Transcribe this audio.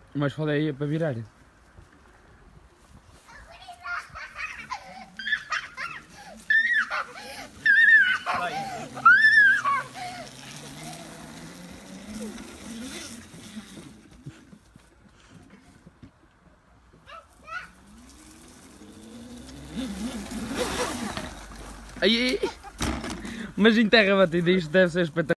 Mas foda aí para virar. Aí, mas em terra batida isto deve ser espetacular.